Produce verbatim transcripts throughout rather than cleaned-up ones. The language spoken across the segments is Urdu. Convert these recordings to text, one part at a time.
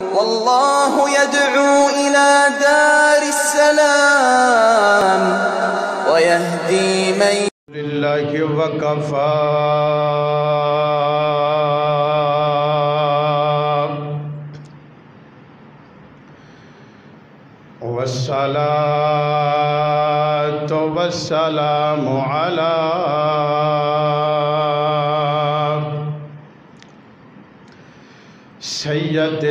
والله يدعو إلى دار السلام ويهدي من لله وكفى والصلاة والسلام على سيد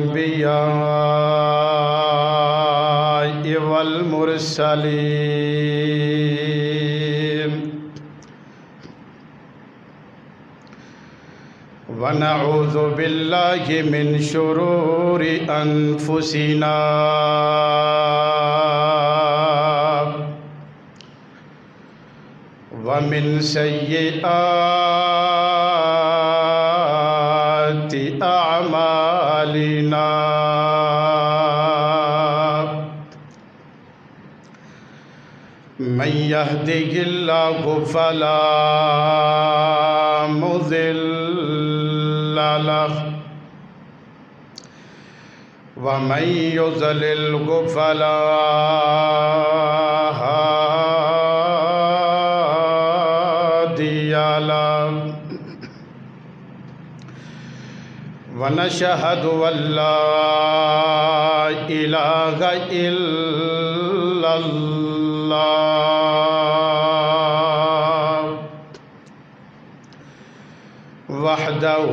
الأنبياء والمرسلين ونعوذ بالله من شرور أنفسنا ومن سيئات أعمالنا من يهده الله فلا مضل له ومن يضلل فلا هادي له ونشهد أن لا إله إلا الله وحده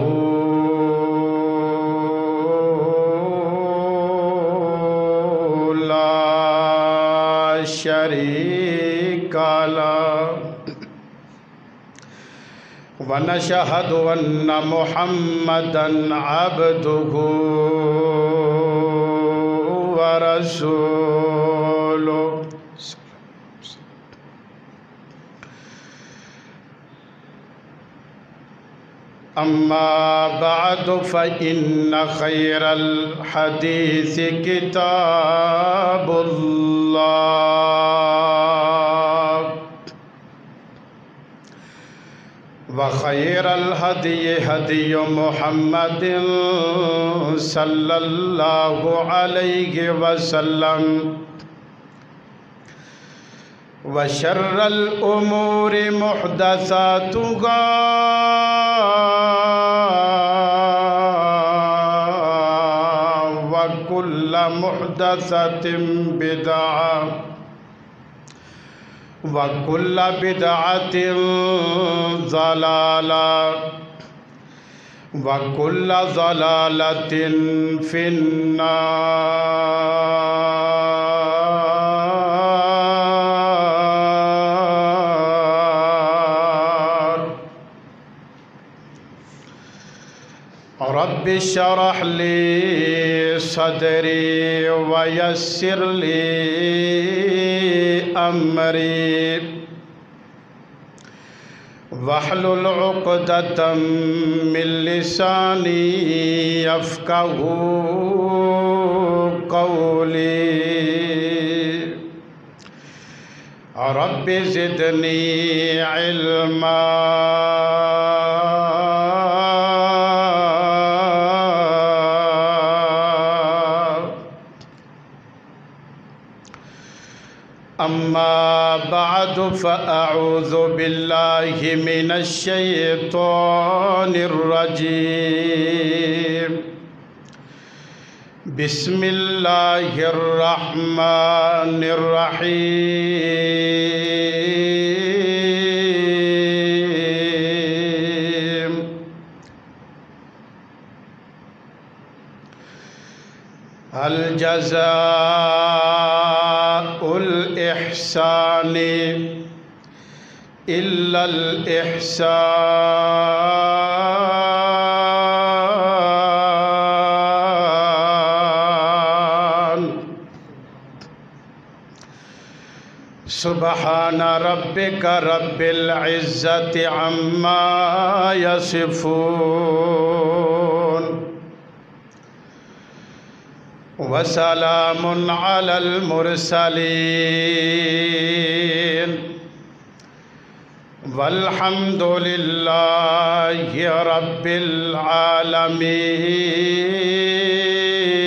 لا شريك له ونشهد أن محمدًا عبده ورسوله أما بعد فإن خير الحديث كتاب الله وخير الهدي هدي محمد صلى الله عليه وسلم وشر الأمور محدثاتها وكل محدثة بدعة وكل بدعة ضلالة وكل ضلالة في النار. رب اشرح لي صدري ويسر لي أمري واحلل عقدة من لساني يفقه قولي. رب زدني علما أما بعد فأعوذ بالله من الشيطان الرجيم. بسم الله الرحمن الرحيم. هل جزاء الإحسان إلا الإحسان. سبحان ربك رب العزة عما يصفون وسلام على المرسلين والحمد لله رب العالمين.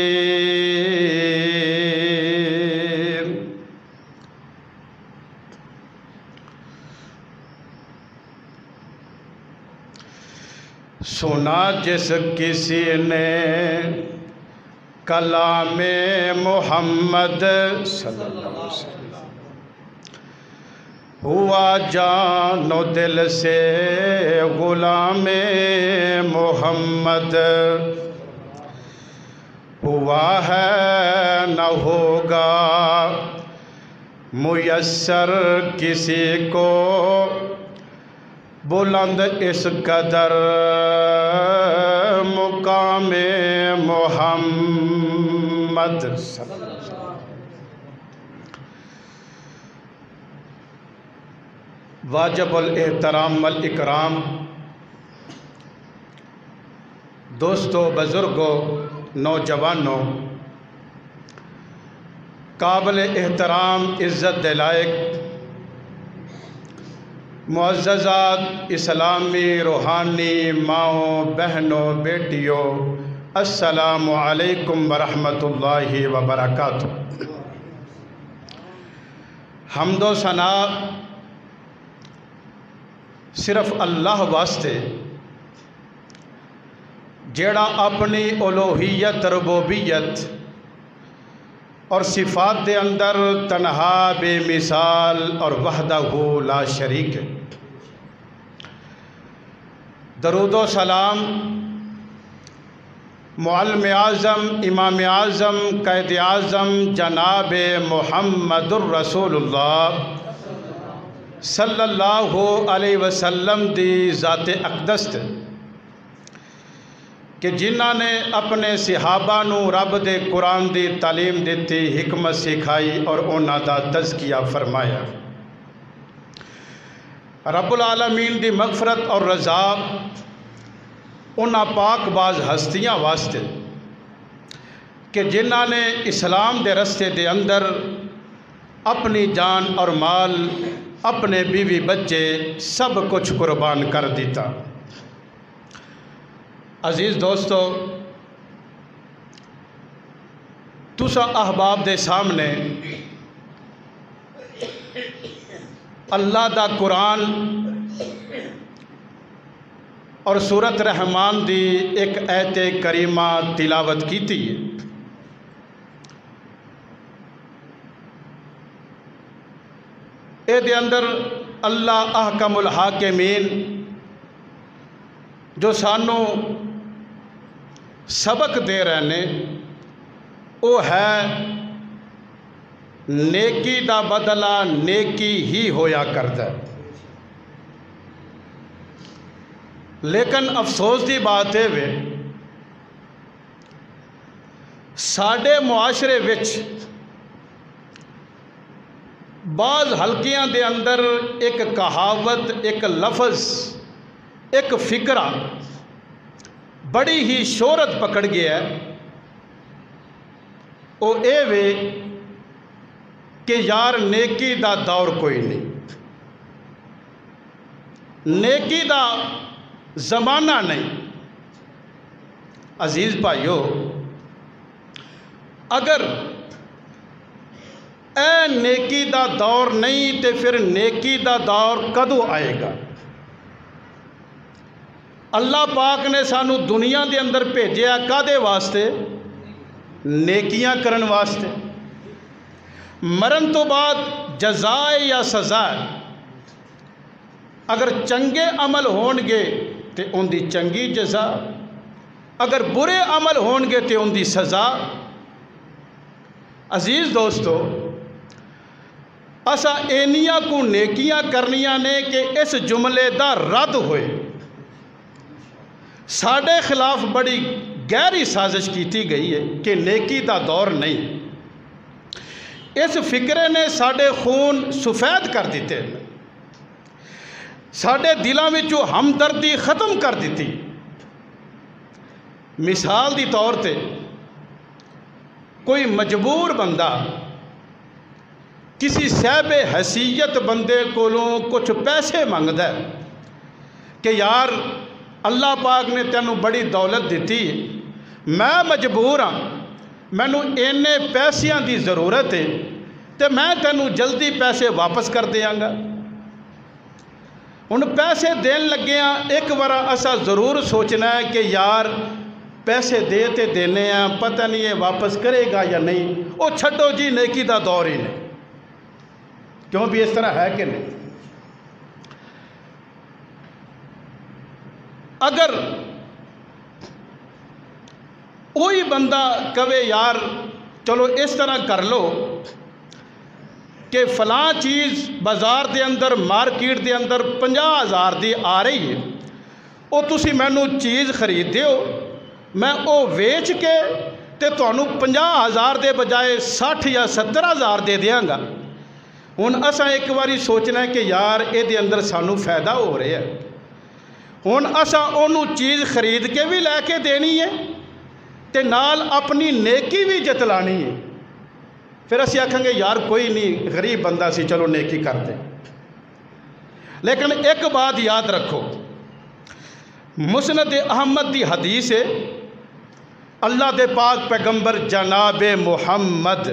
سنا جس کسی نے کلام محمد صلی اللہ علیہ وسلم، ہوا جان و دل سے غلام محمد، ہوا ہے نہ ہوگا میسر کسی کو بلند اس قدر مقام محمد صلی اللہ علیہ وسلم۔ واجب الاحترام والاکرام، دوستو، بزرگوں، نوجوانوں، قابل احترام عزت دلائق معززات اسلامی روحانی ماؤں، بہنوں، بیٹیوں، السلام علیکم ورحمۃ اللہ وبرکاتہ۔ حمد و ثنا صرف اللہ واسطے جیڑا اپنی الوہیت، ربوبیت اور صفات دے اندر تنہا، بے مثال اور وحدہ لا شریک ہے۔ درود و سلام معلم اعظم، امام اعظم، قائد اعظم جناب محمد الرسول اللہ صلی اللہ علیہ وسلم دی ذات اقدس تے کہ جنہاں نے اپنے صحابہ نو رب دے قرآن دی تعلیم دیتی، حکمت سکھائی اور انہاں دا تزکیہ فرمایا۔ رب العالمین دی مغفرت اور رضا انہاں پاک باز ہستیاں واسطے کہ جنہاں نے اسلام دے رستے دے اندر اپنی جان اور مال، اپنے بیوی بچے سب کچھ قربان کر دیتا۔ عزیز دوستو، تسا احباب دے سامنے اللہ دا قرآن اور سورت رحمان دی ایک آیت کریمہ تلاوت کیتی ہے۔ اے دے اندر اللہ احکم الحاکمین جو سانو سبق دے رہے وہ ہے نیکی دا بدلہ نیکی ہی ہویا کردا ہے۔ لیکن افسوس دی بات ہے وے ساڈے معاشرے وچ بعض حلقیاں دے اندر ایک کہاوت، ایک لفظ، ایک فکرہ بڑی ہی شہرت پکڑ گیا ہے، وہ اے وے کہ یار نیکی دا دور کوئی نہیں، نیکی دا زمانہ نہیں۔ عزیز بھائیو، اگر اے نیکی دا دور نہیں تے پھر نیکی دا دور کدوں آئے گا؟ اللہ پاک نے سانو دنیا دے اندر بھیجیا کادے واسطے؟ نیکیاں کرن واسطے۔ مرن تو بعد جزائے یا سزائے، اگر چنگے عمل ہون گے تے ان دی چنگی جزا، اگر برے عمل ہون گے تے ان دی سزا۔ عزیز دوستو، اسا اینیاں کو نیکیاں کرنیاں نے کہ اس جملے دا رد ہوئے، ساڑھے خلاف بڑی گہری سازش کیتی گئی ہے کہ نیکی دا دور نہیں۔ اس فکرے نے ساڑھے خون سفید کر دیتے، ساڑھے دلاں وچوں ہمدردی ختم کر دیتی۔ مثال دی طور تے کوئی مجبور بندہ کسی صاحب حیثیت بندے کولوں کچھ پیسے منگدا ہے کہ یار اللہ پاک نے تینوں بڑی دولت دیتی، میں مجبور ہاں، مینوں اینے پیسیاں دی ضرورت ہے تے میں تینوں جلدی پیسے واپس کر دیاں گا۔ ہن پیسے دین لگے ہیں ایک بار اسا ضرور سوچنا ہے کہ یار پیسے دے تے دینے ہیں پتہ نہیں یہ واپس کرے گا یا نہیں، وہ چھڈو جی نیکی دا دور ہی نہیں، کیوں بھی اس طرح ہے کہ نہیں؟ اگر کوئی بندہ کہے یار چلو اس طرح کر لو کہ فلاں چیز بازار دے اندر مارکیٹ دے اندر پنجا ہزار دی آ رہی ہے، وہ تسی مینوں چیز خرید دیو، میں وہ ویچ کے تے تانوں پنجا ہزار دے بجائے سٹھ یا ستر ہزار دے دیاں گا۔ ہن اساں ایک واری سوچنا ہے کہ یار اے دے اندر سانوں فائدہ ہو رہا ہے، ہن اساں اونوں چیز خرید کے بھی لے کے دینی ہے تے نال اپنی نیکی بھی جتلانی ہے، پھر اسی آکھیں گے یار کوئی نہیں غریب بندہ سی چلو نیکی کر دیں۔ لیکن ایک بات یاد رکھو، مسند احمد دی حدیث ہے، اللہ دے پاک پیغمبر جناب محمد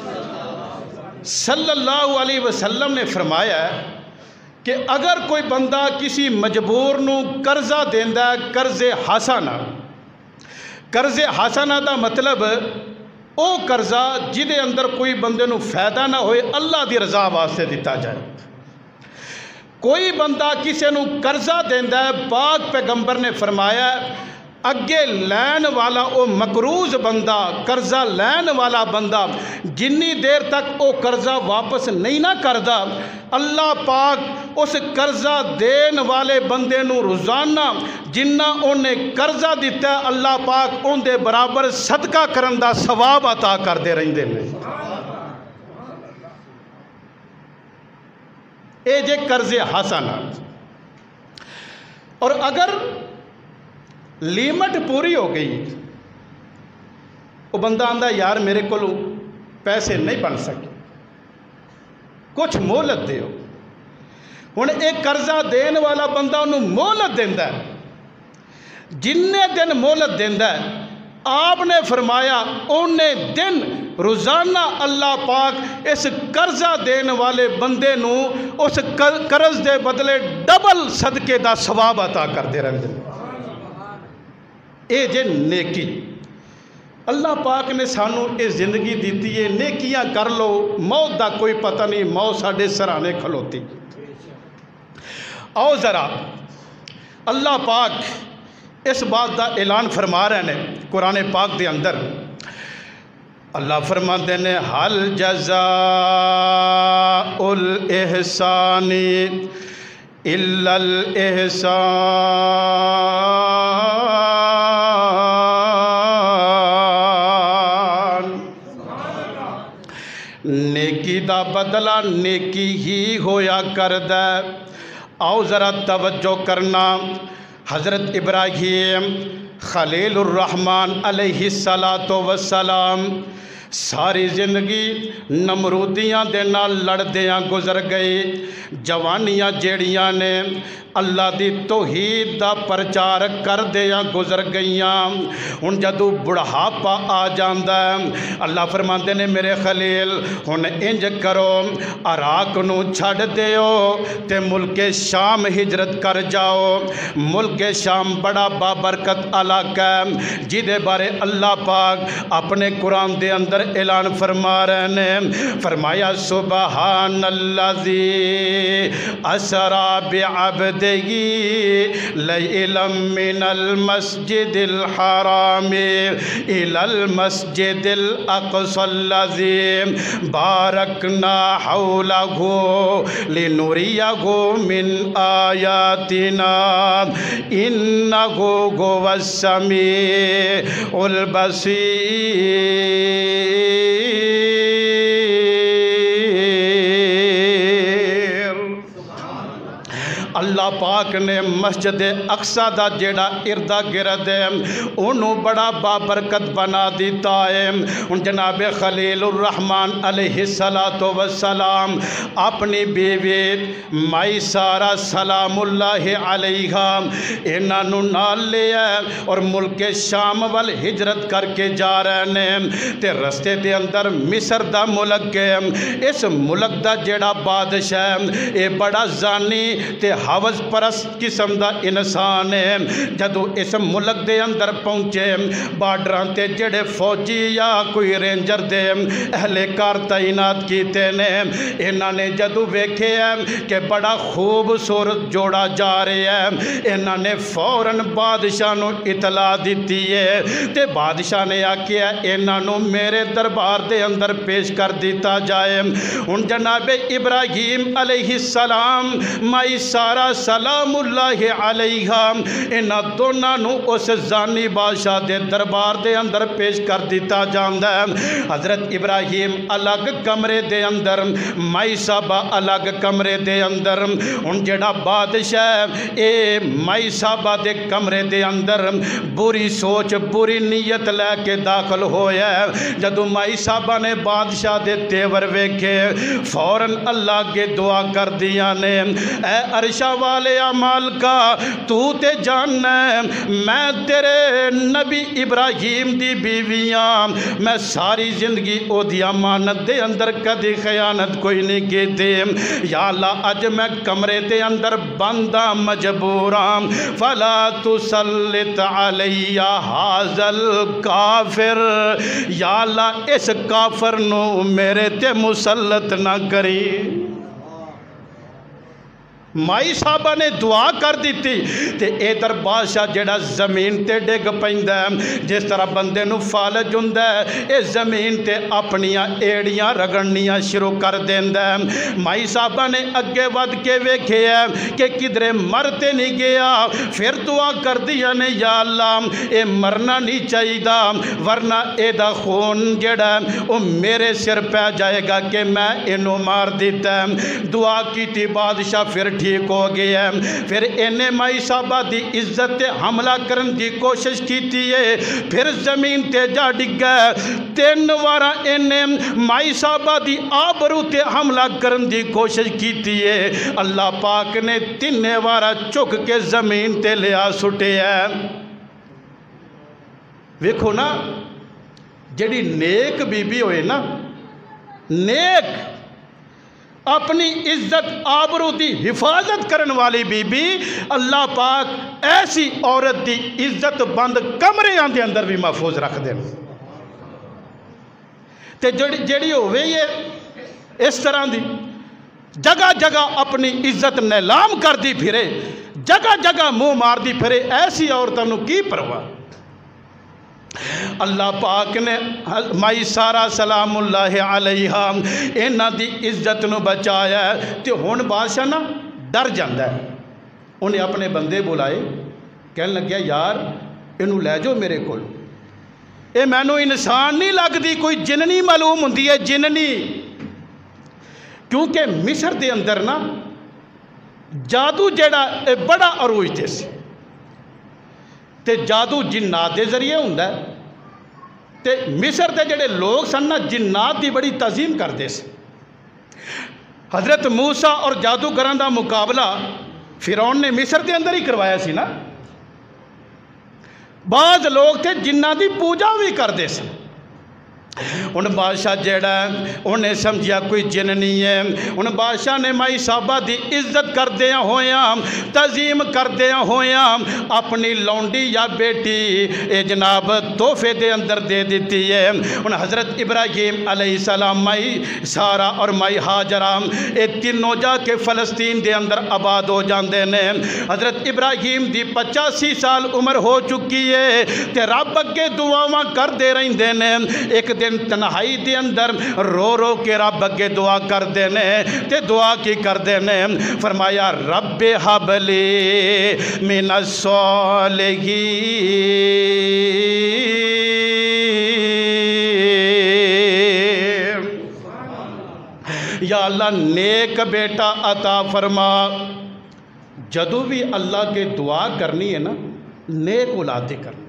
صلی اللہ علیہ وسلم نے فرمایا ہے کہ اگر کوئی بندہ کسی مجبور نو قرضہ دیندا ہے، قرض حسنہ، قرض حسنہ دا مطلب او قرضہ جدے اندر کوئی بندے نو فائدہ نہ ہوئے، اللہ دی رضا واسطے دیتا جائے۔ کوئی بندہ کسی نو قرضہ دیندا ہے، پاک پیغمبر نے فرمایا اگے لین والا او مقروض بندہ، قرضہ لین والا بندہ جنی دیر تک او قرضہ واپس نہیں نہ کردا، اللہ پاک اس قرضہ دین والے بندے نو روزانہ جنہ انہیں قرضہ دیتا ہے اللہ پاک ان دے برابر صدقہ کرن دا ثواب عطا کر دے رہندے نے۔ اے جے قرض حسنہ، اور اگر لیمٹ پوری ہو گئی، وہ بندہ آندہ یار میرے کو پیسے نہیں بن سکے، کچھ مہلت دیو، ہن ایک قرضہ دین والا بندہ انہوں مہلت دیندا ہے، جننے دن مہلت دیندا ہے آپ نے فرمایا انہیں دن روزانہ اللہ پاک اس قرضہ دین والے بندے نو اس قرض دے بدلے ڈبل صدقے دا ثواب عطا کر دے رہے ہیں۔ اے جے نیکی، اللہ پاک نے سانو اے زندگی دیتی ہے، نیکیاں کر لو، موت دا کوئی پتہ نہیں، موت ساڑھے سرانے کھلوتی۔ آؤ ذرا اللہ پاک اس بات دا اعلان فرما رہے ہیں قرآن پاک دے اندر، اللہ فرماتے ہیں حل جزاء الاحسان الا الاحسان، نیکی دا بدلہ نیکی ہی ہویا کردہ۔ آؤ ذرا توجہ کرنا، حضرت ابراہیم خلیل الرحمن علیہ السلام ساری زندگی نمرودیاں دے نال لڑدیاں گزر گئے، جوانیاں جیڑیاں نے اللہ دی توحید دا پرچار کر دیاں گزر گئیاں، ہن جدو بڑھاپا آ جاندا ہے اللہ فرماندے نے میرے خلیل ہن انج کرو عراق نو چھڑ دیو تے ملک شام ہجرت کر جاؤ۔ ملک شام بڑا بابرکت علاقہ ہے جدے بارے اللہ پاک اپنے قرآن دے اندر اعلان فرما رہے ہیں، فرمایا سبحان اللذی اسرا بعبدہ لیلا من المسجد الحرام الى المسجد الاقصى الذي باركنا حوله لنريه من آياتنا انه هو السميع البصير۔ اللہ پاک پاک نے مسجد اقصی دا جیڑا اردا گرد ہے انہوں بڑا بابرکت بنا دیتا ہے. ان جناب خلیل الرحمن علیہ السلام اپنی بیوی مائی سارا سلام اللہ علیہ انہوں نال لیا اور ملک شام وال ہجرت کر کے جا رہے ہیں تے رستے دے اندر مصر دا ملک ہے. اس ملک دا جیڑا بادشاہ اے بڑا زانی تے حوض پرست قسم دا انسان ہے. جدو اس ملک دے اندر پہنچے بارڈران تے جڑے فوجی یا کوئی رینجر دے اہل کار تعینات کیتے نے انہاں نے جدو ویکھے کہ بڑا خوبصورت جوڑا جا رہے ہیں انہاں نے فوراً بادشاہ نو اطلاع دیتی ہے تے بادشاہ نے آکیا انہاں نو میرے دربار دے اندر پیش کر دیتا جائے. ان جناب ابراہیم علیہ السلام مائی سارا سلام اللہ علیہ انہاں دونوں نو اس زانی بادشاہ دے دربار دے اندر پیش کر دیتا جاندہ ہے. حضرت ابراہیم الگ کمرے دے اندر مائی صاحبہ الگ کمرے دے اندر. ان جڑا بادشاہ اے مائی صاحبہ دے کمرے دے اندر بری سوچ بری نیت لے کے داخل ہویا ہے. جدو مائی صاحبہ نے بادشاہ دے تیور ویکھے فوراً اللہ کے دعا کر دیا نے اے عرشہ والے اعمال کا تو تے جاننا ہے میں تیرے نبی ابراہیم دی بیویاں میں ساری زندگی او دی امانت دے اندر کدی خیانت کوئی نہیں کیتے. یا اللہ اج میں کمرے دے اندر بندہ مجبوراں فلا تسلط علی ھذا الکافر یا اللہ اس کافر نو میرے تے مسلط نہ کری. مائی صاحبہ نے دعا کر دیتی تے اے در بادشاہ جڑا زمین تے ڈگ پیندا ہے جس طرح بندے نو فالج ہوندا ہے اے زمین تے اپنیاں ایڑیاں رگڑنیاں شروع کر دیندا ہے. مائی صاحبہ نے اگے ود کے ویکھے ہے کہ کدھرے مر تے نہیں گیا پھر دعا کر دیا نے یا اللہ اے مرنا نہیں چاہیدا ورنہ اے دا خون جڑا او میرے سر پہ جائے گا کہ میں انہوں مار دیتا ہے. دعا کیتی بادشاہ پھر ٹھیک ہو گیا ہے. پھر انہیں مائی صاحبہ دی عزت حملہ کرن دی کوشش کیتی ہے پھر زمین تے جا ڈگا تین وارا انہیں مائی صاحبہ دی آبرو تے حملہ کرن دی کوشش کیتی ہے. اللہ پاک نے تین وارا چک کے زمین تے لیا سٹے ہے. ویکھو نا جڑی نیک بی بی ہوئے نا نیک اپنی عزت آبرو دی حفاظت کرن والی بی بی اللہ پاک ایسی عورت دی عزت بند کمرے آن دے اندر بھی محفوظ رکھ دیں. تے جڑی ہوئے یہ اس طرح دی جگہ جگہ اپنی عزت نیلام کر دی پھرے جگہ جگہ منہ مار دی پھرے ایسی عورتوں کی پرواہ. اللہ پاک نے مائی سارا سلام اللہ علیہ انہاں دی عزت نو بچایا ہے. تے ہون بادشاہ نا ڈر جاندہ ہے. انہیں اپنے بندے بلائے کہنے لگیا یار انہوں لے جو میرے کول اے مینوں انسان نہیں لگ دی کوئی جننی معلوم ہوندی ہے جننی. کیونکہ مصر دے اندر نا جادو جیڑا اے بڑا عروج تے سی تے جادو جنات دے ذریعے ہوندا ہے تے مصر دے جڑے لوگ سن نا جنات دی بڑی تعظیم کرتے سے. حضرت موسیٰ اور جادوگراں دا مقابلہ فرعون نے مصر دے اندر ہی کروایا سی نا. بعض لوگ تھے جنات دی پوجا بھی کرتے سے. ان بادشاہ جیڑا انہیں سمجھیا کوئی جن نہیں ہے. ان بادشاہ نے مائی صاحبہ دی عزت کر دیا ہویاں تعظیم کر دیا ہویاں اپنی لونڈی یا بیٹی اے جناب تحفے دے اندر دے دیتی ہے. ان حضرت ابراہیم علیہ السلام مائی سارا اور مائی ہاجرہ اے تینوں جا کے فلسطین دے اندر آباد ہو جاندے نے. حضرت ابراہیم دی پچاسی سال عمر ہو چکی ہے تے رب اگے دعاواں کر دے رہندے نے. ایک دن تنہائی دے اندر رو رو کے رب اگے دعا کر دینے تے دعا کی کر دینے فرمایا رب حب لی من الصالحین یا اللہ نیک بیٹا عطا فرما جدو بھی اللہ کے دعا کرنی ہے نا نیک اولاد دی کرنی،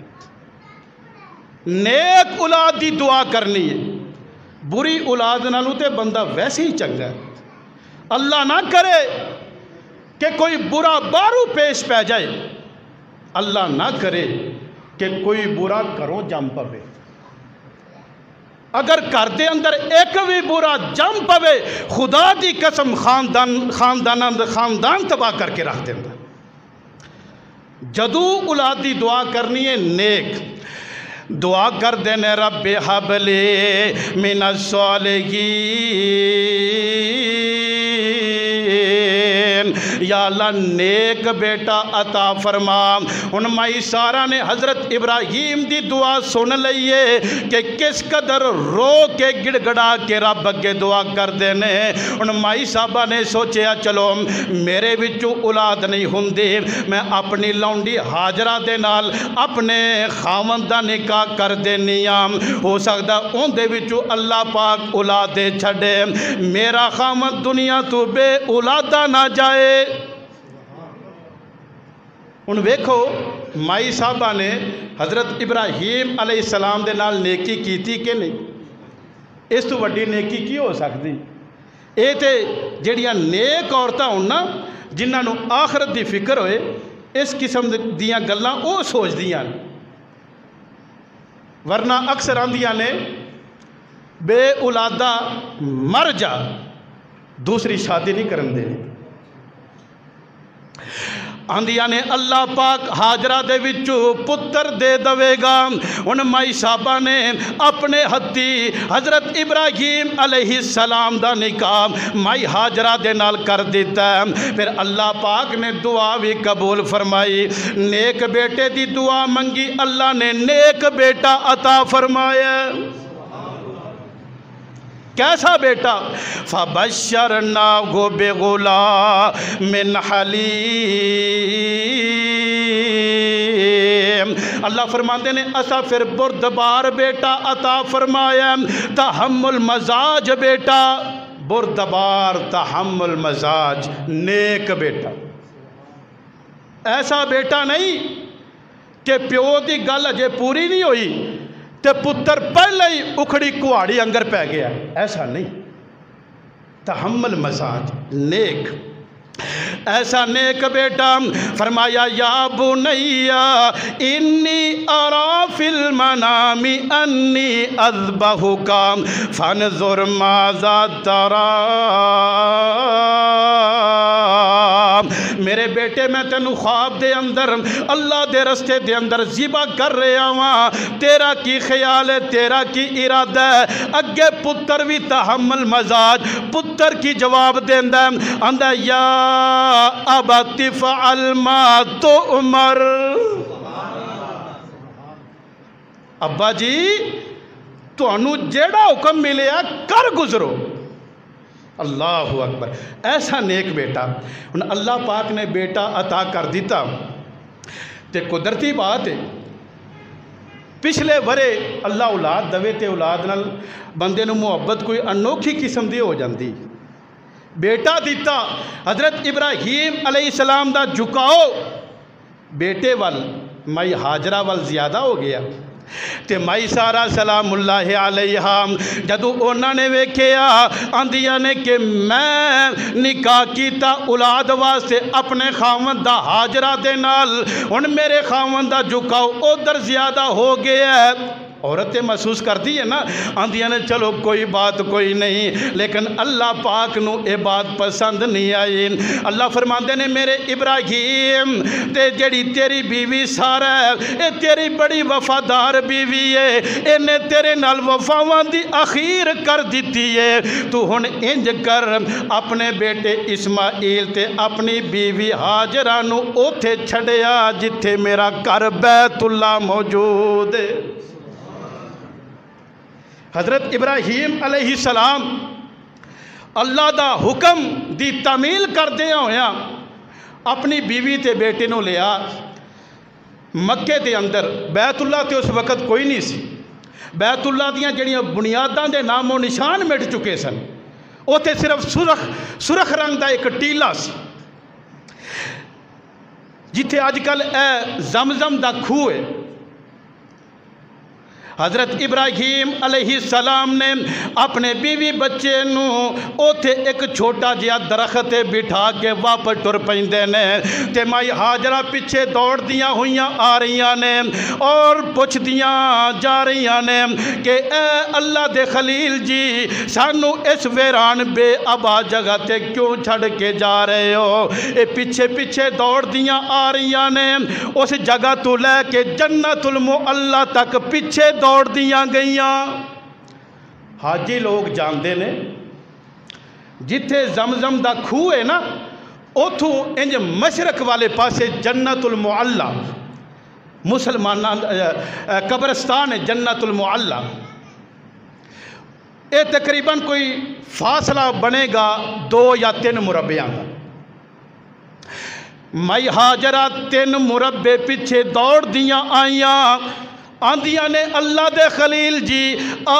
نیک اولاد دی دعا کرنی ہے۔ بری اولاد نالوں تے بندہ ویسے ہی چنگا ہے۔ اللہ نہ کرے کہ کوئی برا بارو پیش پہ جائے، اللہ نہ کرے کہ کوئی برا کرو جم پوے۔ اگر گھر دے اندر ایک بھی برا جم پوے خدا دی قسم خاندان خاندان خاندان تباہ کر کے رکھ دینا۔ جدو اولاد دی دعا کرنی ہے نیک دعا کر دینے رب حبلی من الصالحین، یا اللہ نیک بیٹا عطا فرما۔ ان مائی سارا نے حضرت ابراہیم دی دعا سن لئیے کہ کس قدر رو کے گڑ گڑا کے رب اگے دعا کر دینے۔ ان مائی صاحبہ نے سوچیا چلو میرے وچوں اولاد نہیں ہوندی، میں اپنی لونڈی ہاجرہ دے نال اپنے خاوند دا نکاح کر دینیاں، ہو سکتا ان دے وچوں اللہ پاک اولادے چھڑے، میرا خاوند دنیا تو بے اولادہ نہ جائے۔ ان ویکھو مائی صاحبہ نے حضرت ابراہیم علیہ السلام دے نال نیکی کی تھی کہ نہیں؟ اس تو وڈی نیکی کی ہو سکتی؟ اے تے جڑیاں نیک عورتاں ہونا جنہاں نو آخرت دی فکر ہوئے اس قسم دیاں گلاں او سوچ دیاں، ورنہ اکثر آندیاں نے بے اولادہ مر جا دوسری شادی نہیں کرن دے۔ آندیاں نے اللہ پاک ہاجرہ دے وچو پتر دے دوے گا۔ ان مائی صاحبہ نے اپنے ہتھی حضرت ابراہیم علیہ السلام دا نکاح مائی ہاجرہ دے نال کر دیتا ہے۔ پھر اللہ پاک نے دعا بھی قبول فرمائی، نیک بیٹے دی دعا منگی، اللہ نے نیک بیٹا عطا فرمایا۔ کیسا بیٹا؟ فَبَشَّرْنَاهُ بِغُلَامٍ حَلِيمٍ، اللہ فرماندے نے اسا پھر بردبار بیٹا عطا فرمایا، تحمل مزاج بیٹا، بردبار تحمل مزاج نیک بیٹا۔ ایسا بیٹا نہیں کہ پیو دی گل اجے پوری نہیں ہوئی تے پتر پہلے ہی اکھڑی کواڑی انگر پہ گیا، ایسا نہیں، تحمل مزاج نیک، ایسا نیک بیٹا۔ فرمایا یا بنیا انی ارا فی المنام انی اذبحک فانظر ماذا ترى، میرے بیٹے میں تینو خواب دے اندر اللہ دے رستے دے اندر ذبح کر رہے آواں، تیرا کی خیال ہے، تیرا کی ارادہ ہے؟ اگے پتر بھی تحمل مزاج پتر کی جواب دیندہ ہے، آندہ یا ابت فعل ما تؤمر، ابا جی تو انو جیڑا حکم ملیا کر گزرو۔ اللہ اکبر، ایسا نیک بیٹا۔ اللہ پاک نے بیٹا عطا کر دیتا تے قدرتی بات ہے، پچھلے ورے اللہ اولاد دوے تے اولاد نال بندے نو محبت کوئی انوکھی قسم دی ہو جاندی۔ بیٹا دیتا، حضرت ابراہیم علیہ السلام دا جھکاؤ بیٹے وال مائی ہاجرہ وال زیادہ ہو گیا تے مائی سارا سلام اللہ علیہ جدو انہوں نے ویکھیا آندیاں نے کہ میں نکاح کیتا اولاد واسطے اپنے خاوند دا ہاجرہ دے نال، ان میرے خاوند دا جھکاؤ ادھر زیادہ ہو گیا ہے۔ عورتیں محسوس کرتی ہے نا، آندیاں نے چلو کوئی بات کوئی نہیں، لیکن اللہ پاک نو اے بات پسند نہیں آئی۔ اللہ فرماندے نے میرے ابراہیم تے جڑی تیری بیوی سارا ہے اے تیری بڑی وفادار بیوی ہے، انہیں تیرے نال وفاواں دی اخیر کر دیتی ہے، تو ہن انج کر اپنے بیٹے اسماعیل تے اپنی بیوی ہاجرہ نو اوتھے چھڑیا جتھے میرا گھر بیت اللہ موجود ہے۔ حضرت ابراہیم علیہ السلام اللہ دا حکم دی تعمیل کر دیا ہویا اپنی بیوی تے بیٹے نو لیا مکے دے اندر۔ بیت اللہ تے اس وقت کوئی نہیں سی، بیت اللہ دیاں جڑیاں بنیاداں دے نام و نشان مٹ چکے سن، وہ تے صرف سرخ سرخ رنگ دا ایک ٹیلا سی۔ جتھے اج کل اے زمزم دا کھوہ ہے، حضرت ابراہیم علیہ السلام نے اپنے بیوی بچے نو اوتھے ایک چھوٹا جہا درخت بٹھا کے واپس ٹر پیندے نے تے مائی ہاجرہ پیچھے دوڑ دیاں ہویاں آ رہیاں نے اور پوچھ دیاں جا رہیاں نے کہ اے اللہ دے خلیل جی سانو اس ویران بے آبا جگہ تے کیوں چھڑ کے جا رہے ہو؟ اے پیچھے پیچھے دوڑ دیاں آ رہیاں نے اس جگہ تو لے کے جنت المعلی تک پیچھے دوڑ دیاں گئیاں۔ حاجی لوگ جاندے نے جتھے زمزم دا کھوہ ہے نا اوتھوں انج مشرق والے پاسے جنت المعلی مسلمانان قبرستان ہے جنت المعلی، اے تقریباً کوئی فاصلہ بنے گا دو یا تین مربعوں کا۔ مائی ہاجرہ تین مربع پیچھے دوڑ دیاں آئیاں آندیاں نے اللہ دے خلیل جی آ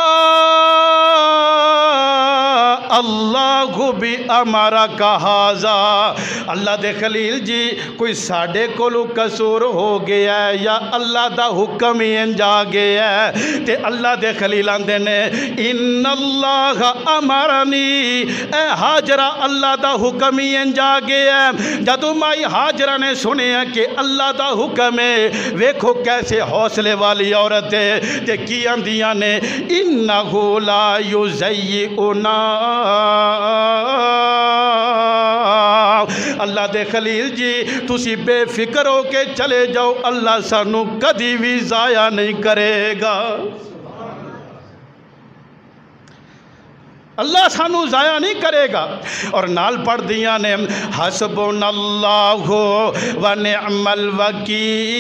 اللہ بھی امارا کہازا، اللہ دے خلیل جی کوئی ساڑھے کولو قصور ہو گیا ہے یا اللہ دا حکم ہی انجا گیا ہے؟ تے اللہ دے خلیل آندے نے ان اللہ امرنی، اے حاجرہ اللہ دا حکم ہی انجا گیا ہے۔ جدو مائی حاجرہ نے سنے کہ اللہ دا حکم ہے، ویکھو کیسے حوصلے والی عورت ہے تے کی آندیاں نے انہو لا یزیئنا، اللہ دے خلیل جی تسی بے فکر ہو کے چلے جاؤ، اللہ سانو کدی بھی ضائع نہیں کرے گا، اللہ سانو ضائع نہیں کرے گا۔ اور نال پڑھ دیاں نے حسبنا اللہ و نعم الوکیل،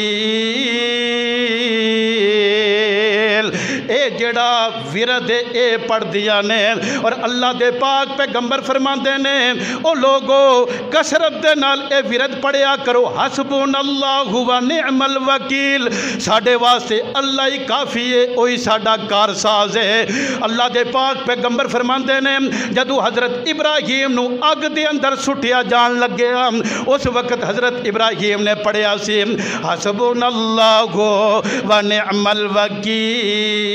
اے جڑا ورد اے پڑھ دیا نے اور اللہ دے پاک پیغمبر فرماندے نے او لوگو کثرت دے نال اے ورد پڑھیا کرو، حسبنا اللہ و نعم الوکیل، ساڈے واسطے اللہ ہی کافی ہے، وہی ساڈا کارساز ہے۔ اللہ دے پاک پیغمبر فرماندے نے جدو حضرت ابراہیم نو اگ دے اندر سٹیا جان لگے اس وقت حضرت ابراہیم نے پڑھیا سی حسبنا اللہ و نعم الوکیل،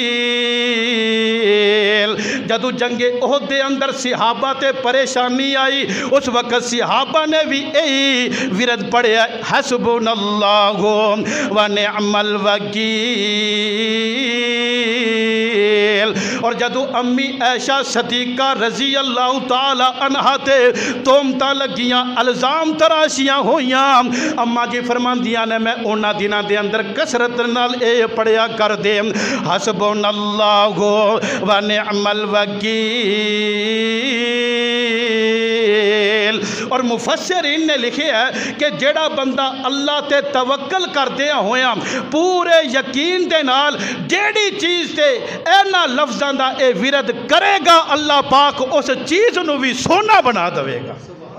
جدو جنگ احد دے اندر صحابہ تے پریشانی آئی اس وقت صحابہ نے بھی یہی ورد پڑھیا حسبنا اللہ و نعم الوکیل۔ اور جدو امی عائشہ صدیقہ رضی اللہ تعالی عنہ تے تومتا لگیاں الزام تراشیاں ہویاں، اما جی فرماندیاں نے میں اونا دنہ دے اندر کثرت نال اے پڑھیا کر دے حسبنا اللہ و نعم الوکیل۔ اور مفسرین نے لکھے ہے کہ جیڑا بندہ اللہ تے توکل کر دیا ہویا پورے یقین دے نال جیڑی چیز تے اینا لفظاں دا اے ورد کرے گا اللہ پاک اس چیز نو بھی سونا بنا دوے گا۔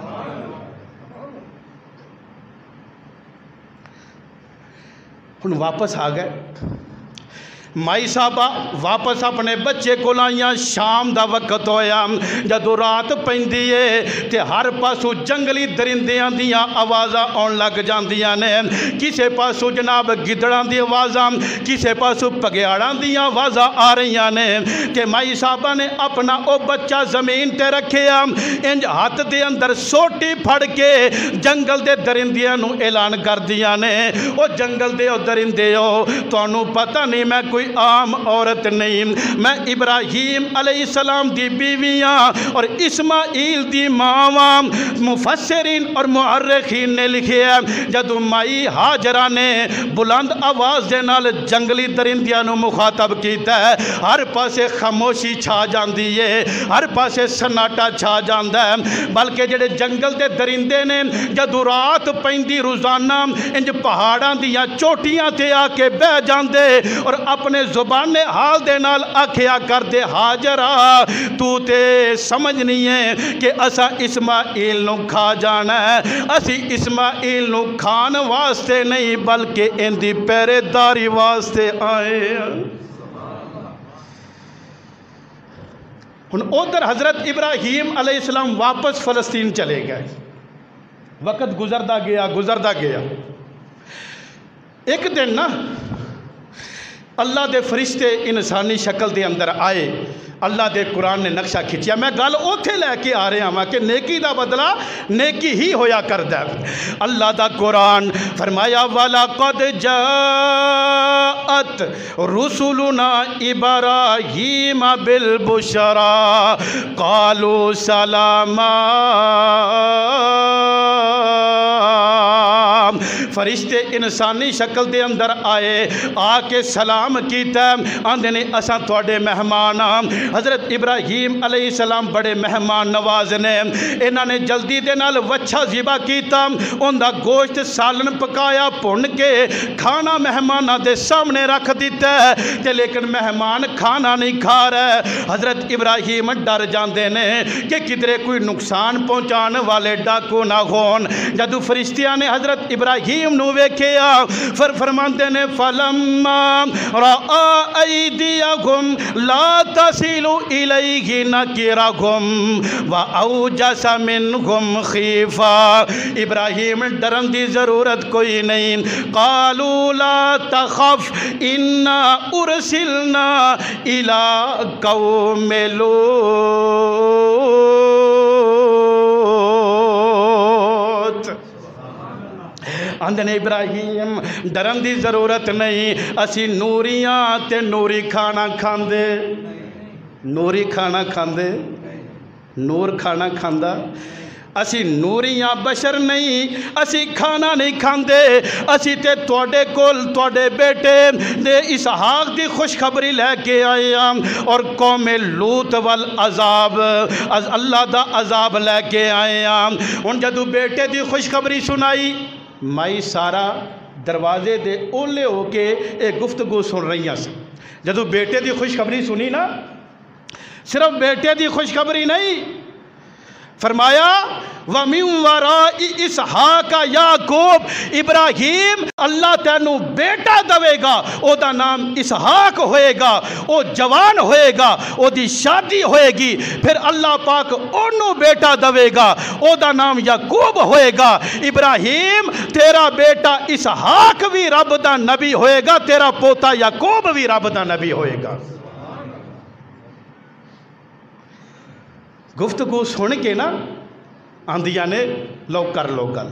ہن واپس آ گئے مائی صاحبہ واپس اپنے بچے کو لائیاں، شام دا وقت ہویا جدو رات پیندی ہے تے ہر پاسو جنگلی درندیاں دیاں آوازاں آن لگ جاندیاں نے، کسے پاسو جناب گدڑاں دی آوازاں، کسے پاسو پگیاڑاں دیاں آوازاں آ رہیاں نے کہ مائی صاحبہ نے اپنا او بچہ زمین تے رکھیا انج ہاتھ دے اندر سوٹی پھڑ کے جنگل دے درندیاں نو اعلان کر دیاں نے او جنگل دے او درندے ہو تو انو پتہ نہیں میں کوئی عام عورت نہیں، میں ابراہیم علیہ السلام دی بیویاں اور اسماعیل دی ماواں۔ مفسرین اور معرخین نے لکھے ہے جدو مائی ہاجرہ نے بلند آواز دے نال جنگلی درندیاں نو مخاطب کیتا ہے، ہر پاسے خاموشی چھا جاندی ہے، ہر پاسے سناٹا چھا جاندہ ہے، بلکہ جڑے جنگل دے درندے نے جدو رات پیندی روزانہ انج پہاڑاں دیاں چوٹیاں تے آ کے بہ جاندے اور اپنے زبان حال دے نال آکھیا کر دے ہاجرہ تو تے سمجھ نہیں ہے کہ اسا اسماعیل نو کھا جانا ہے، اسی اسماعیل نو کھان واسطے نہیں بلکہ ان دی پیرے داری واسطے آئے ہیں۔ ہن ادھر حضرت ابراہیم علیہ السلام واپس فلسطین چلے گئے، وقت گزرتا گیا گزرتا گیا ایک دن نا اللہ دے فرشتے انسانی شکل دے اندر آئے اللہ دے قرآن نے نقشہ کھچیا میں گل اوتھے لے کے آ رہا ہاں کہ نیکی دا بدلہ نیکی ہی ہویا کردا ہے اللہ دا قرآن فرمایا وَلَقَدْ جَاءَتْ رُسُلُنَا إِبْرَاهِيمَ بِالْبُشْرَى قَالُوا سَلَامًا فرشتے انسانی شکل دے اندر آئے آ کے سلام کیتا آندے نے اساں تواڈے مہمان حضرت ابراہیم علیہ السلام بڑے مہمان نواز نے انہاں نے جلدی دے نال وچھا ذبح کیتا ان دا گوشت سالن پکایا بھن کے کھانا مہماناں دے سامنے رکھ دیتا ہے تے لیکن مہمان کھانا نہیں کھا رہے حضرت ابراہیم ڈر جاندے نے کہ کدرے کوئی نقصان پہنچان والے ڈاکو نہ ہون جدو فرشتیاں نے حضرت ابراہیم نو ویکھیا فر فرماندے نے فلما رأى أيديهم لا تصل إليه نكرهم وأوجس منهم خيفة ابراہیم ڈرن دی ضرورت کوئی نہیں قالوا لا تخف إنا أرسلنا إلى قوم لوط آندھنے ابراہیم ڈرن دی ضرورت نہیں اسی نوریاں تے نوری کھانا کھاندے نوری کھانا کھاندے نور کھانا کھاندا اسی نوریاں بشر نہیں اسی کھانا نہیں کھاندے اسی تے توڑے کول توڑے بیٹے دے اسحاق دی خوشخبری لے کے آئے اور قوم لوط والعذاب اللہ دا عذاب لے کے آئے ان جدو بیٹے دی خوشخبری سنائی مائی سارا دروازے دے اولے ہو کے ایک گفتگو سن رہی ہیں جدو بیٹے دی خوشخبری سنی نا صرف بیٹے دی خوشخبری نہیں فرمایا وَمِن وَرَاءِ إِسْحَاقَ يَعْقُوبَ ابراہیم اللہ تینو بیٹا دوے گا او دا نام اسحاق ہوئے گا او جوان ہوئے گا او دی شادی ہوئے گی پھر اللہ پاک انو بیٹا دوے گا او دا نام یعقوب ہوئے گا ابراہیم تیرا بیٹا اسحاق بھی رب دا نبی ہوئے گا تیرا پوتا یعقوب بھی رب دا نبی ہوئے گا گفتگو سن کے نا آندیاں نے لو کر لو گل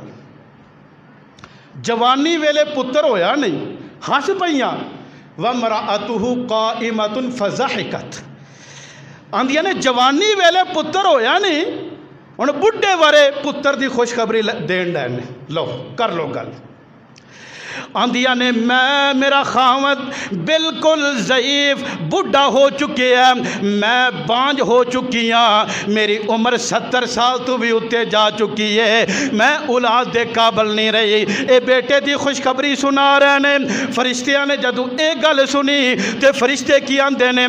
جوانی ویلے پتر ہویا نہیں ہنس پئیاں وَمْرَأَتُهُ قَائِمَةٌ فَضَحِكَتْ آندیاں نے جوانی ویلے پتر ہویا نہیں ان بڑھے وارے پتر دی خوشخبری دین ڈین لو کر لو گل آندیاں نے میں میرا خامد بالکل ضعیف بڑھا ہو چکے ہیں میں بانج ہو چکی ہاں میری عمر ستر سال تو بھی اتے جا چکی ہے میں اولاد دے قابل نہیں رہی اے بیٹے دی خوشخبری سنا رہے نے فرشتیاں نے جدو ایک گل سنی تے فرشتے کی آندے نے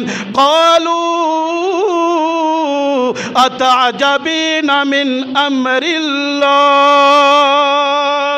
قالوا اتعجبین من امر اللہ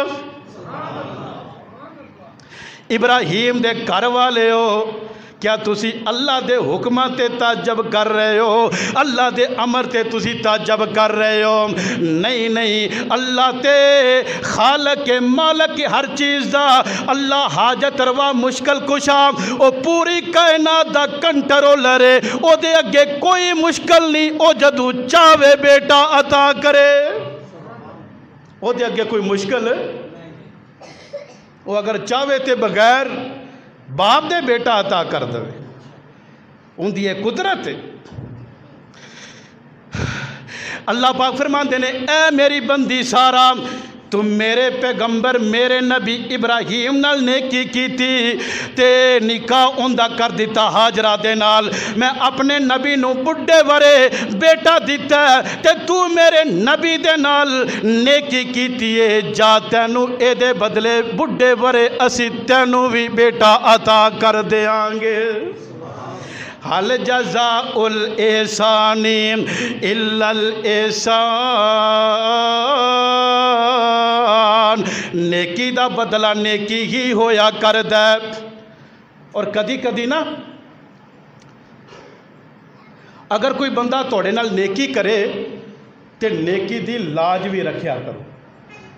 ابراہیم دے گھر والے ہو کیا تسی اللہ دے حکمہ تے تعجب کر رہے ہو اللہ دے امر تے تسی تعجب کر رہے ہو نہیں نہیں اللہ تے خالق مالک ہر چیز دا اللہ حاجت روا مشکل کشا او پوری کائنات دا کنٹرولر ہے او دے اگے کوئی مشکل نہیں او جدو چاہوے بیٹا عطا کرے او دے اگے کوئی مشکل ہے وہ اگر چاہوے تے بغیر باپ دے بیٹا عطا کر دے ان دی قدرت ہے اللہ پاک فرمان دینے اے میری بندی سارا تم میرے پیغمبر میرے نبی ابراہیم نال نیکی کی تھی تے نکاح اندہ کر دیتا حاجرہ دے نال میں اپنے نبی نو بڑھے ورے بیٹا دیتا ہے تے تو میرے نبی دے نال نیکی کی تھی جا تینو اے دے بدلے بڑھے ورے اسی تینو بھی بیٹا عطا کر دے آنگے حل جزاء الاحسان الا الاحسان نیکی دا بدلہ نیکی ہی ہویا کر دے اور کدی کدی نا اگر کوئی بندہ توڑے نال نیکی کرے تے نیکی دی لاج بھی رکھیا کرو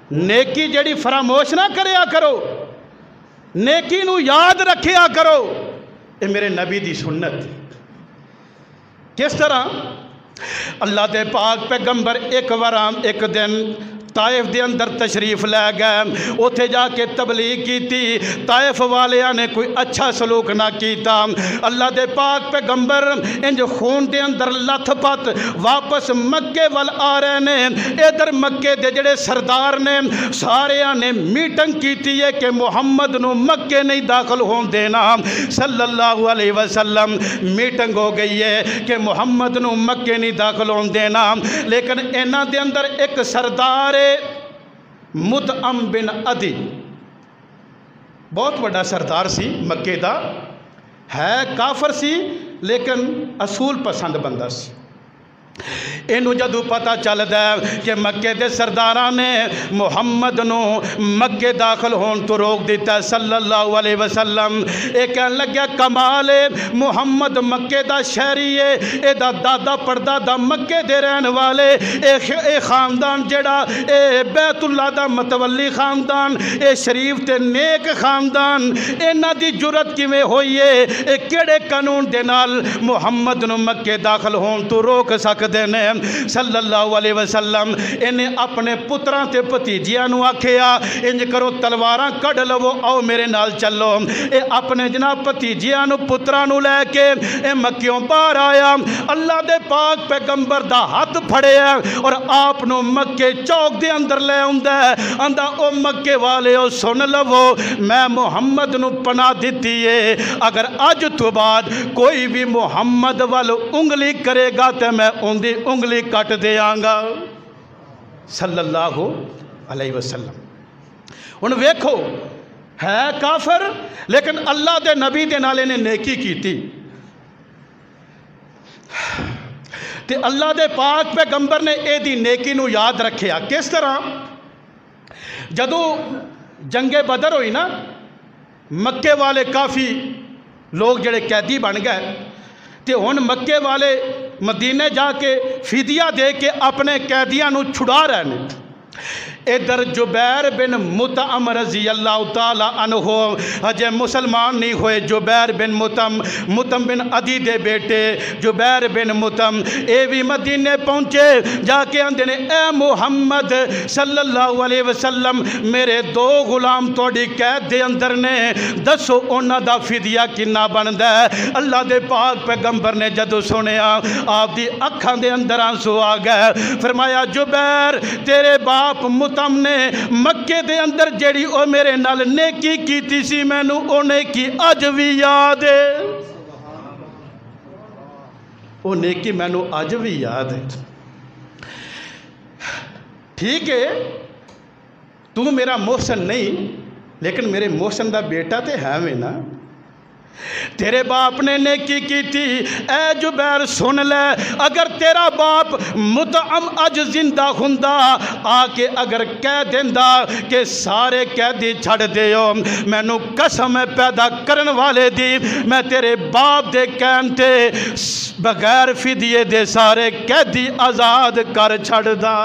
نیکی جڑی فراموش نہ کریا کرو، نیکی نو یاد رکھیا کرو، اے میرے نبی دی سنت۔ کس طرح؟ اللہ دے پاک پیغمبر ایک ورام ایک دن طائف دے اندر تشریف لے گئے، اوتھے جا کے تبلیغ کی تھی، طائف والیاں نے کوئی اچھا سلوک نہ کیتا۔ اللہ دے پاک پیغمبر انج خون دے اندر لتھ پت واپس مکے وال آ رہے نے، ادھر مکے دے جڑے سردار نے ساریاں نے میٹنگ کیتی ہے کہ محمد نو مکے نہیں داخل ہون دینا۔ صلی اللہ علیہ وسلم میٹنگ ہو گئی ہے کہ محمد نو مکے نہیں داخل ہون دینا، لیکن انہاں دے اندر ایک سردار مطعم بن عدی، بہت بڑا سردار سی مکے دا، ہے کافر سی لیکن اصول پسند بندہ سی۔ اینو جدو پتہ چل دے کہ مکے دے سرداران نے محمد نو مکے داخل ہون تو روک دیتا ہے صلی اللہ علیہ وسلم، اے کہن لگیا کمال ہے محمد مکے دا شہری ہے، اے دا دادا پردادا مکے دے رہن والے، اے, اے خاندان جڑا اے بیت اللہ دا متولی خاندان، اے شریف تے نیک خاندان، اینا دی جرت کی میں ہوئی ہے، اے کیڑے قانون دے نال محمد نو مکے داخل ہون تو روک سکتے دینے۔ صلی اللہ علیہ وسلم انہیں اپنے پتران تے پتیجیاں نو آکھیا انج کرو تلواراں کڑ لو آؤ میرے نال چلو، اے اپنے جناب پتیجیاں نو پتران نو لے کے اے مکیوں پار آیا، اللہ دے پاک پیغمبر دا ہاتھ پھڑے ہے اور آپ نو مکے چوک دے اندر لے ہوندہ ہے، اندہ او مکے والے او سن لو میں محمد نو پناہ دیتی ہے، اگر آج تو بعد کوئی بھی محمد والو انگلی کرے گا تے میں دی انگلی کٹ دے آنگا۔ صلی اللہ علیہ وسلم ان ویکھو ہے کافر لیکن اللہ دے نبی دے نالے نے نیکی کی تھی، تے اللہ دے پاک پیغمبر نے اے دی نیکی نو یاد رکھیا۔ کس طرح؟ جدو جنگ بدر ہوئی نا، مکے والے کافی لوگ جڑے قیدی بن گئے، تے ہن مکے والے مدینے جا کے فدیہ دے کے اپنے قیدیاں نو چھڑا رہے ہیں۔ ادھر جبیر بن مطعم رضی اللہ تعالیٰ عنہ ہجے مسلمان نہیں ہوئے، جبیر بن مطعم مطعم بن عدی دے بیٹے جبیر بن مطعم اے بھی مدینے پہنچے، جا کے اندھے نے اے محمد صلی اللہ علیہ وسلم میرے دو غلام توڑی قید دے اندر نے، دسو انہ دا فدیہ کنہ بندہ ہے۔ اللہ دے پاک پیغمبر نے جدو سنیا آپ دی اکھاں دے اندر آنسو آ گئے، فرمایا جبیر تیرے باپ مطعم نے مکے دے اندر جیڑی او میرے نال نیکی کیتی سی میں نو او نیکی اج بھی یاد ہے، او نیکی میں نو اج بھی یاد ہے۔ ٹھیک ہے تو میرا محسن نہیں لیکن میرے محسن دا بیٹا تے ہے میں نا، تیرے باپ نے نیکی کی تھی، اے جبیر سن لے اگر تیرا باپ مطعم اج زندہ ہندہ آ کے اگر کہہ دیندہ کہ سارے قیدی چھڑ دیو، میں نو قسم پیدا کرن والے دی میں تیرے باپ دے کہن تے بغیر فدیے دے سارے قیدی آزاد کر چھڑ دا۔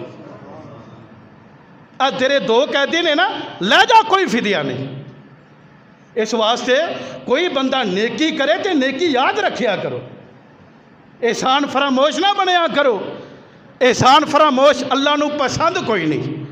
آج تیرے دو قیدی نے نا لے جا، کوئی فدیہ نہیں۔ اس واسطے کوئی بندہ نیکی کرے تے نیکی یاد رکھیا کرو، احسان فراموش نہ بنیا کرو، احسان فراموش اللہ نو پسند کوئی نہیں۔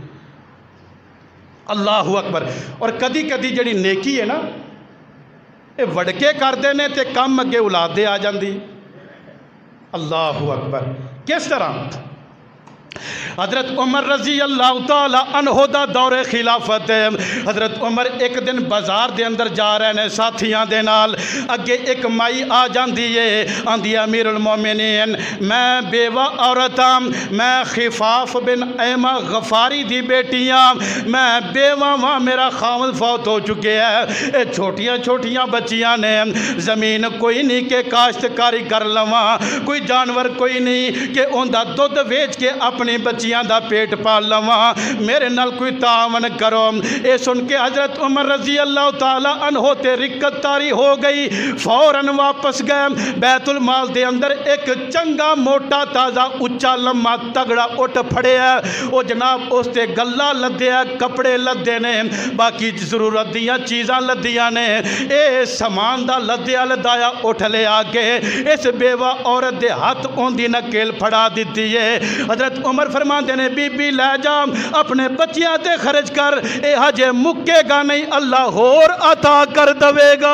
اللہ اکبر۔ اور کدی کدی جڑی نیکی ہے نا اے وڑکے کر دینے تے کم اگے اولاد دے آ جاندی۔ اللہ اکبر۔ کس طرح؟ حضرت عمر رضی اللہ تعالیٰ عنہ دا دور خلافت ہے، حضرت عمر ایک دن بازار دے اندر جا رہے ہیں ساتھیاں دے نال، اگے ایک مائی آ جاندی ہے، آندھی امیر المومنین میں بیوہ عورتاں، میں خفاف بن ایمہ غفاری دی بیٹیاں، میں بیوہ وہاں میرا خامد فوت ہو چکے ہیں، اے چھوٹیاں چھوٹیاں بچیاں نے، زمین کوئی نہیں کہ کاشتکاری کر لواں، کوئی جانور کوئی نہیں کہ ان دا دودھ ویچ کے اپنے اپنی بچیاں دا پیٹ پال لواں میرے نال کوئی تعاون کرو۔ اے سن کے حضرت عمر رضی اللہ تعالیٰ عنہ تے رکت تاری ہو گئی، فوراً واپس گئے بیت المال دے اندر ایک چنگا موٹا تازہ اچا لمحہ تگڑا اٹھ پھڑے ہے، او جناب اس تے گلہ لدے ہے، کپڑے لدے نے، باقی ضرورت دیاں چیزاں لدیاں نے، اے سامان دا لدیا لدایا اٹھ لے آگے اس بیوہ عورت دے ہاتھ اوندی نکیل پھڑا دیتی ہے۔ حضرت عمر فرماندے نے بی بی لے جا اپنے بچیاں تے خرچ کر، اے ہجے مکے گا نہیں اللہ اور عطا کر دوے گا۔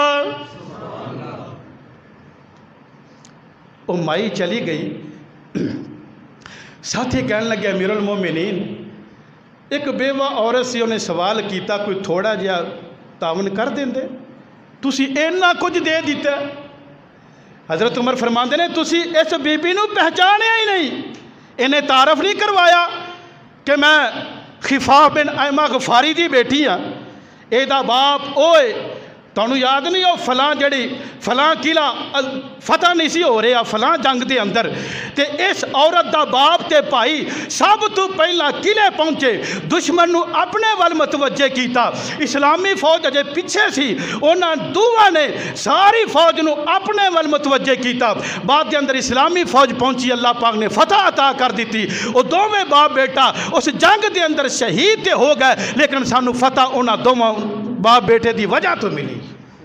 او مائی چلی گئی، ساتھی کہنے لگے امیر المومنین ایک بیوہ عورت سے انہیں سوال کیتا کوئی تھوڑا جہا تعاون کر دیں دے تسی اینا کچھ دے دیتا ہے۔ حضرت عمر فرماندے نے تسی اس بی بی نو پہچانے ہی نہیں، انہیں تعارف نہیں کروایا کہ میں خفا بن ایمہ غفاری دی بیٹی ہاں، اے دا باپ اوئے تانوں یاد نہیں ہو فلاں جڑی فلاں قلعہ فتح نہیں سی ہو رہا فلاں جنگ دے اندر تے اس عورت دا باپ تے بھائی سب تو پہلا قلعے پہنچے، دشمن نو اپنے ول متوجہ کیتا، اسلامی فوج اجے پیچھے سی انہاں دوواں نے ساری فوج نو اپنے ول متوجہ کیتا، بعد دے اندر اسلامی فوج پہنچی، اللہ پاک نے فتح عطا کر دیتی، وہ دوویں باپ بیٹا اس جنگ دے اندر شہید تے ہو گئے لیکن سانو فتح انہاں دوواں باپ بیٹے دی وجہ تو ملی۔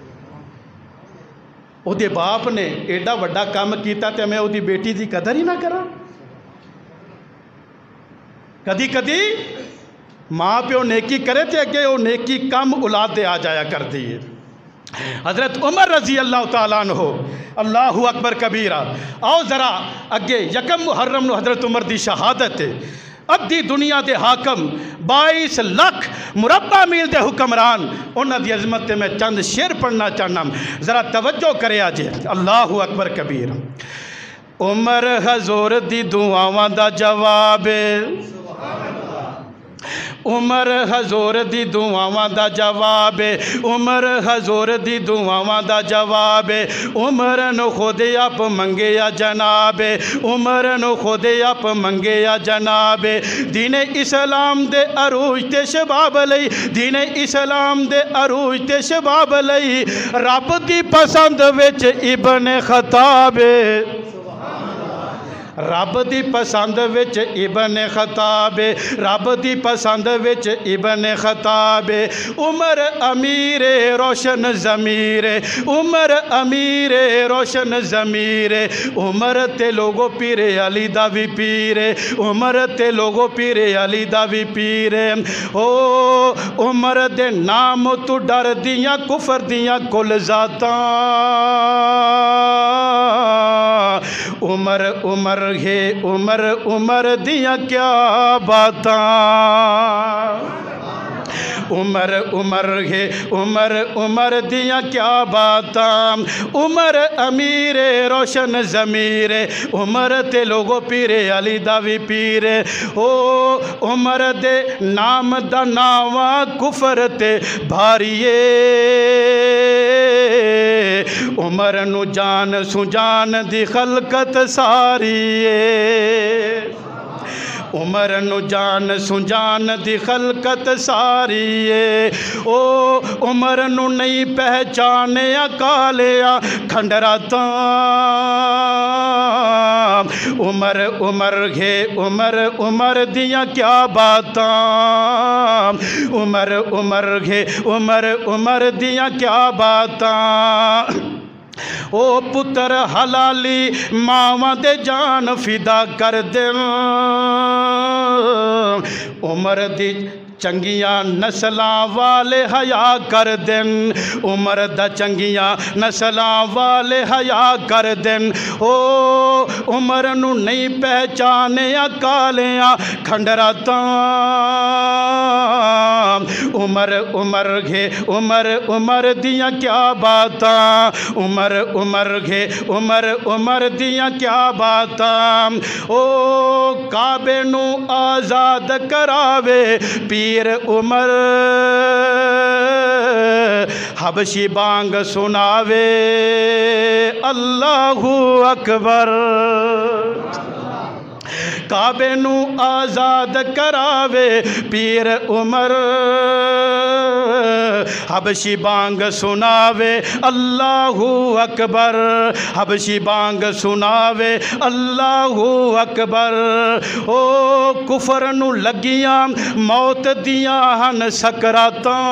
او دے باپ نے ایڈا وڈا کام کیتا تے میں او دی بیٹی دی قدر ہی نہ کرا۔ کدی کدی ماں پیو نیکی کرے تے اگے او نیکی کم اولاد دے آ جایا کر دیئے۔ حضرت عمر رضی اللہ تعالیٰ عنہ اللہ اکبر کبیرہ، آؤ ذرا اگے یکم محرم نو حضرت عمر دی شہادت ہے، ادھی دنیا دے حاکم بائیس لاکھ مربع میل دے حکمران انہاں دی عظمت تے میں چند شعر پڑھنا چاہنا، ذرا توجہ کرے آجے اللہ اکبر کبیر۔ عمر حضور دی دعاواں دا جواب، عمر حضور دی دعاواں دا جواب، عمر حضور دی دعاواں دا جواب، عمر نو خود آپ منگیا جناب، عمر نو خود آپ منگیا جناب، دین اسلام دے عروج تے شباب لئی، دین اسلام دے عروج تے شباب لئی، رب دی پسند وچ ابن خطاب، رب دی پسند وچ ابن خطاب، رب دی پسند وچ ابن خطاب، عمر امیر روشن ضمیر، عمر امیر روشن ضمیر، عمر تے لوگو پیر علی دا وی پیر، عمر تے لوگو پیر علی دا وی پیر، او عمر دے نام تو ڈر دیاں کفر دیاں کل ذاتاں، عمر عمر ہے عمر عمر دیاں کیا باتاں، عمر عمر ہے عمر عمر دیاں کیا باتاں، عمر امیر روشن ضمیر، عمر تے لوگو پیر علی دا وی پیر، او عمر دے نام دا ناواں کفر تے بھاریے، عمر نو جان سو جان دی خلقت ساری ہے، عمر نو جان سو جان دی خلقت ساری ہے، او عمر نو نہیں پہچانیا کالیا کھنڈرا تاں، عمر عمر ہے عمر عمر دیاں کیا باتاں، عمر عمر ہے عمر عمر دیاں کیا باتاں، او پتر حلالی ماواں دے جان فدا کر دیں، عمر دی چنگیاں نسلاں والے حیا کر دیں، عمر دا چنگیاں نسلاں والے حیا کر دیں، او عمر نو نہیں پہچانیا کالیاں کھنڈرا تاں، عمر عمر گھے عمر عمر دیاں کیا باتاں، عمر عمر گھے عمر عمر دیاں کیا باتاں، او کعبے نو آزاد کراوے پیر عمر، حبشی بانگ سناوے اللہ اکبر، کعبے نو آزاد کراوے پیر عمر حبشی بانگ سناوے اللہ اکبر حبشی بانگ سناوے اللہ اکبر او کفر نو لگیاں موت دیاں ہن سکراتاں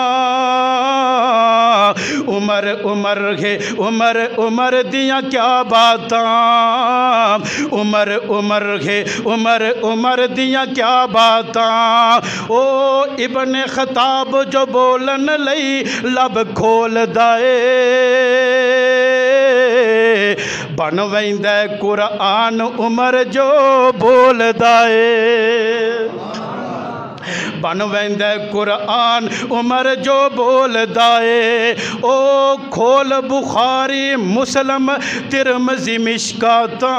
عمر عمر ہے عمر عمر دیاں کیا باتاں عمر عمر ہے عمر عمر دیاں کیا باتاں او ابن خطاب جو بولن لئی لب کھول دائے بن ویندے قرآن عمر جو بول دائے بن ویندے قرآن عمر جو بول دائے او کھول بخاری مسلم ترمذی مشکاتاں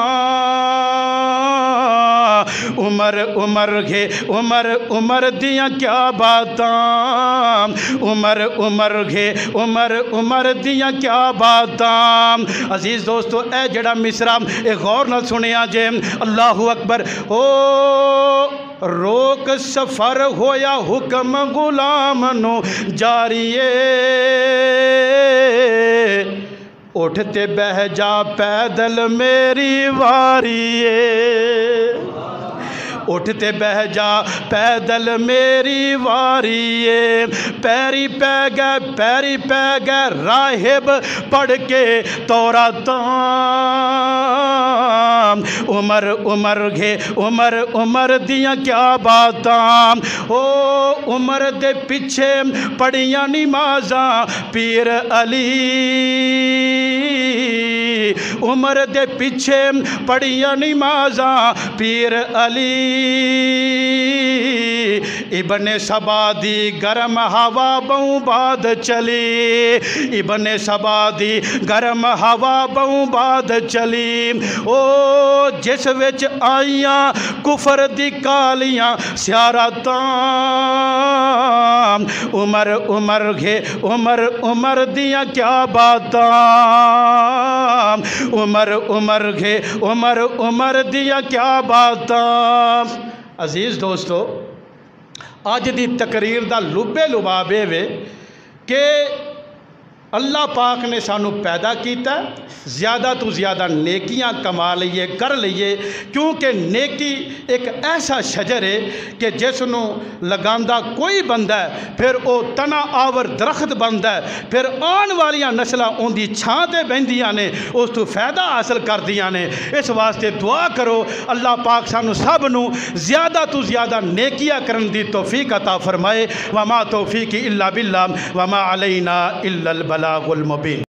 عمر عمر ہے عمر عمر دیاں کیا باتاں عمر عمر ہے عمر عمر دیاں کیا باتاں عزیز دوستو اے جڑا مصرع اے غور نہ سنیا جے اللہ اکبر او روک سفر ہویا حکم غلام نو جاریے اٹھتے بہ جا پیدل میری واریے اٹھتے بہ جا پیدل میری واریے پیری پہ گئے پیری پہ گئے راہب پڑھ کے توراتاں عمر عمر گھے عمر عمر دیاں کیا باتاں او عمر دے پیچھے پڑھیاں نمازاں پیر علی عمر دے پیچھے پڑھیاں نمازاں پیر علی ابن سبا دی گرم ہوا بہوں بعد چلی ابن سبا دی گرم ہوا بہوں بعد چلی او جس وچ آئیاں کفر دی کالیاں سیارتاں عمر عمر گھے عمر عمر دیاں کیا باتاں عمر عمر گھے عمر عمر دیاں کیا باتاں عزیز دوستو آج دی تقریر دا لبے لبابے وے کہ اللہ پاک نے سانو پیدا کیتا ہے زیادہ تو زیادہ نیکیاں کما لئیے کر لئیے کیونکہ نیکی ایک ایسا شجر ہے کہ جس نو لگاندہ کوئی بندہ ہے پھر او تنا آور درخت بندہ ہے پھر آن والیاں نسلہ ان دی چھاں دے بندیاں نے اس تو فائدہ حاصل کر دیاں نے اس واسطے دعا کرو اللہ پاک سانو سب نو زیادہ تو زیادہ نیکیاں کرن دی توفیق عطا فرمائے وما توفیقی الا باللہ وما علینا الا البلاغ المبین